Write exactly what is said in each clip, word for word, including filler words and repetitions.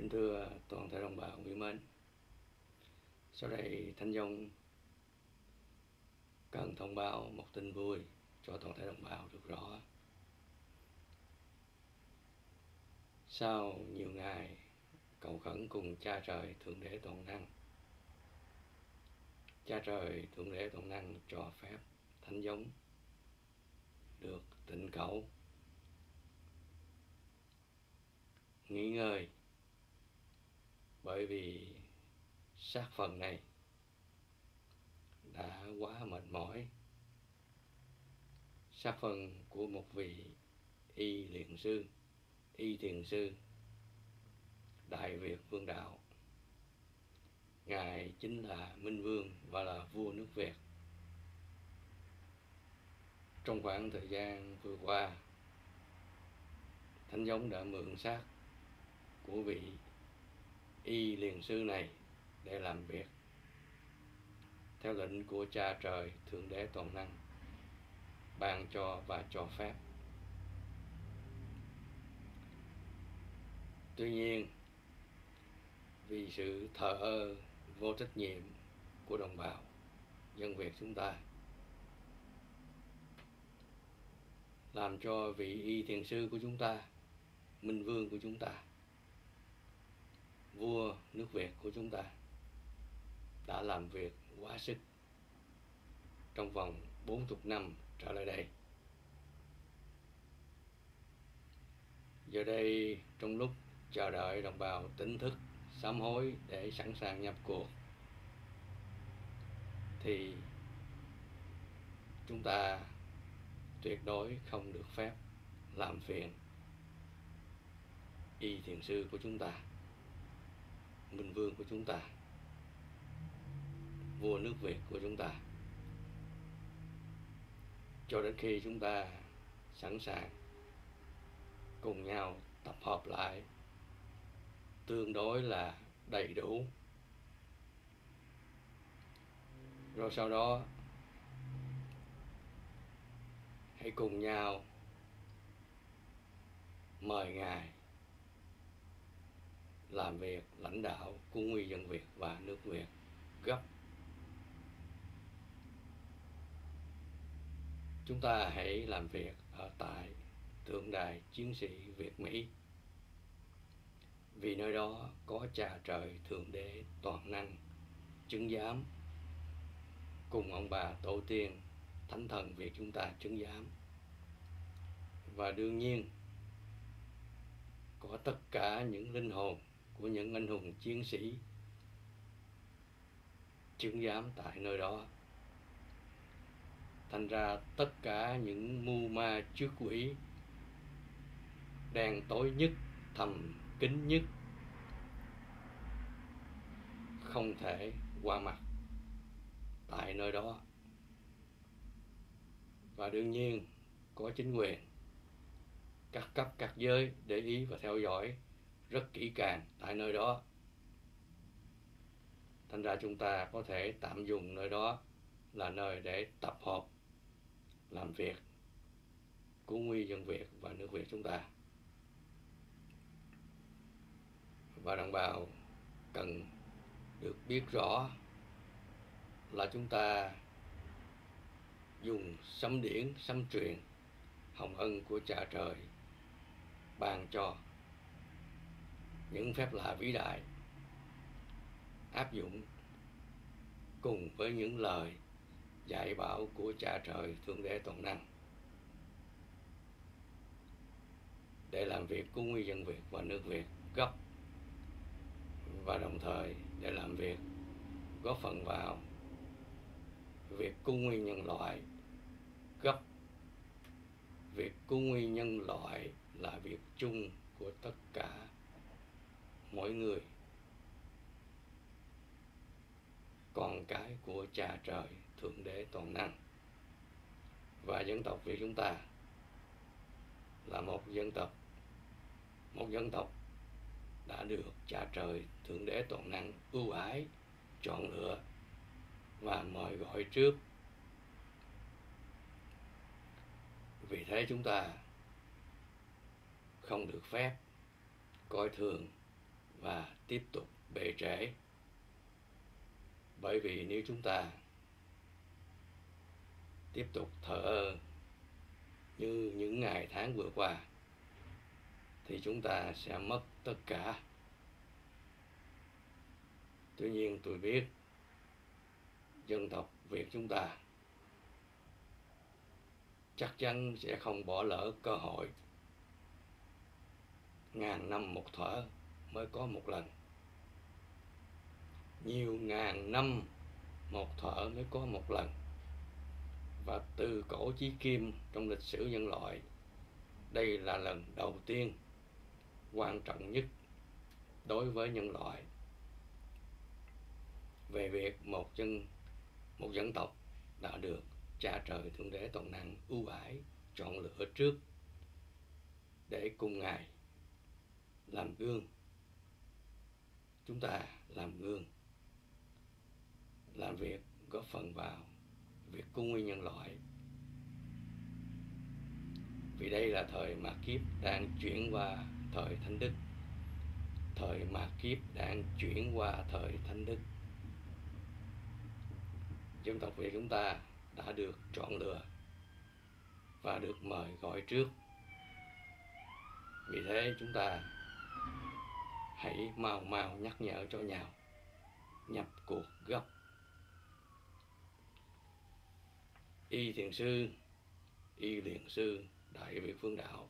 Kính thưa toàn thể đồng bào quý mến, sau đây Thánh Dông cần thông báo một tin vui cho toàn thể đồng bào được rõ. Sau nhiều ngày cầu khẩn cùng Cha Trời Thượng Đế Toàn Năng, Cha Trời Thượng Đế Toàn Năng cho phép Thánh Dông được tịnh cẩu, nghỉ ngơi, bởi vì xác phận này đã quá mệt mỏi. Xác phận của một vị y luyện sư, y thiền sư Đại Việt Vương Đạo, Ngài chính là Minh Vương và là vua nước Việt. Trong khoảng thời gian vừa qua, Thánh Dông đã mượn xác của vị y luyện sư này để làm việc theo lệnh của Cha Trời Thượng Đế Toàn Năng ban cho và cho phép. Tuy nhiên, vì sự thờ ơ vô trách nhiệm của đồng bào dân Việt chúng ta, làm cho vị y thiền sư của chúng ta, Minh Vương của chúng ta, vua nước Việt của chúng ta đã làm việc quá sức trong vòng bốn mươi năm trở lại đây. Giờ đây, trong lúc chờ đợi đồng bào tỉnh thức, sám hối để sẵn sàng nhập cuộc, thì chúng ta tuyệt đối không được phép làm phiền y thiền sư của chúng ta, Minh Vương của chúng ta, vua nước Việt của chúng ta, cho đến khi chúng ta sẵn sàng cùng nhau tập hợp lại tương đối là đầy đủ. Rồi sau đó hãy cùng nhau mời Ngài làm việc lãnh đạo cung uy dân Việt và nước Việt gấp. Chúng ta hãy làm việc ở tại tượng đài chiến sĩ Việt Mỹ, vì nơi đó có Cha Trời Thượng Đế Toàn Năng chứng giám, cùng ông bà tổ tiên thánh thần Việt chúng ta chứng giám, và đương nhiên có tất cả những linh hồn của những anh hùng chiến sĩ chứng giám tại nơi đó. Thành ra tất cả những mưu ma trước quỷ, đen tối nhất, thầm kín nhất, không thể qua mặt tại nơi đó. Và đương nhiên có chính quyền các cấp các giới để ý và theo dõi rất kỹ càng tại nơi đó. Thành ra chúng ta có thể tạm dùng nơi đó là nơi để tập hợp làm việc cứu nguy dân Việt và nước Việt chúng ta. Và đồng bào cần được biết rõ là chúng ta dùng sấm điển, sấm truyền, hồng ân của Cha Trời ban cho những phép lạ vĩ đại, áp dụng cùng với những lời dạy bảo của Cha Trời Thượng Đế Toàn Năng để làm việc cứu nguy dân Việt và nước Việt gấp, và đồng thời để làm việc góp phần vào việc cứu nguy nhân loại gấp. Việc cứu nguy nhân loại là việc chung của tất cả mỗi người, con cái của Cha Trời Thượng Đế Toàn Năng. Và dân tộc Việt chúng ta là một dân tộc một dân tộc đã được Cha Trời Thượng Đế Toàn Năng ưu ái, chọn lựa và mời gọi trước. Vì thế chúng ta không được phép coi thường và tiếp tục bề trễ. Bởi vì nếu chúng ta tiếp tục thờ ơ như những ngày tháng vừa qua thì chúng ta sẽ mất tất cả. Tuy nhiên tôi biết dân tộc Việt chúng ta chắc chắn sẽ không bỏ lỡ cơ hội. Ngàn năm một thuở mới có một lần, nhiều ngàn năm một thuở mới có một lần. Và từ cổ chí kim trong lịch sử nhân loại, đây là lần đầu tiên quan trọng nhất đối với nhân loại về việc một dân một dân tộc đã được Cha Trời Thượng Đế Toàn Năng ưu ái chọn lựa trước để cùng Ngài làm gương. Chúng ta làm gương, làm việc góp phần vào việc cứu nguy nhân loại. Vì đây là thời mạt kiếp đang chuyển qua thời thánh đức. Thời mạt kiếp đang chuyển qua thời thánh đức. Dân tộc Việt chúng ta đã được chọn lựa và được mời gọi trước. Vì thế chúng ta hãy mau mau nhắc nhở cho nhau nhập cuộc gấp. Y Thiền Sư, Y Liền Sư, Đại Việt Phương Đạo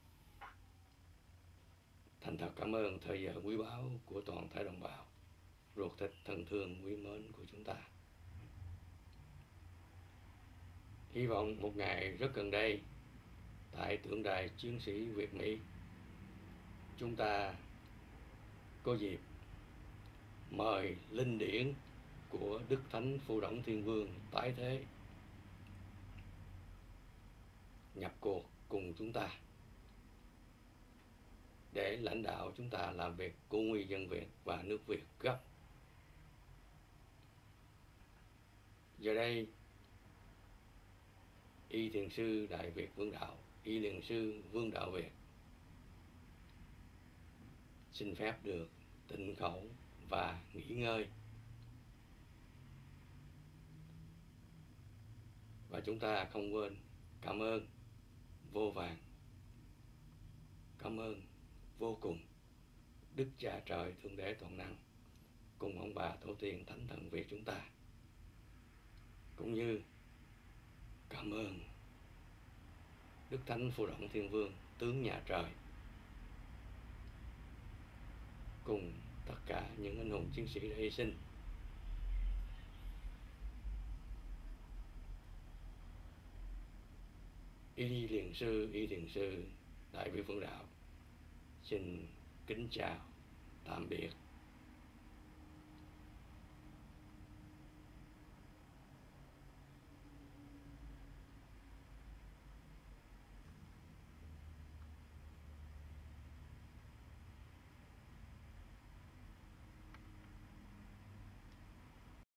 thành thật cảm ơn thời giờ quý báu của toàn thể đồng bào ruột thịt thân thương quý mến của chúng ta. Hy vọng một ngày rất gần đây, tại tượng đài chiến sĩ Việt Mỹ, chúng ta có dịp mời linh điển của Đức Thánh Phù Đổng Thiên Vương tái thế nhập cuộc cùng chúng ta để lãnh đạo chúng ta làm việc cứu nguy dân Việt và nước Việt gấp. Giờ đây, Y Thiền Sư Đại Việt Vương Đạo, Y Liền Sư Vương Đạo Việt xin phép được tịnh khẩu và nghỉ ngơi. Và chúng ta không quên cảm ơn vô vàn, cảm ơn vô cùng Đức Cha Trời Thượng Đế Toàn Năng cùng ông bà tổ tiên Thánh Thần Việt chúng ta, cũng như cảm ơn Đức Thánh Phù Đổng Thiên Vương Tướng Nhà Trời cùng tất cả những anh hùng chiến sĩ đã hy sinh. Y Liền Sư, Y Thiền Sư Đại Việt Phương Đạo xin kính chào, tạm biệt.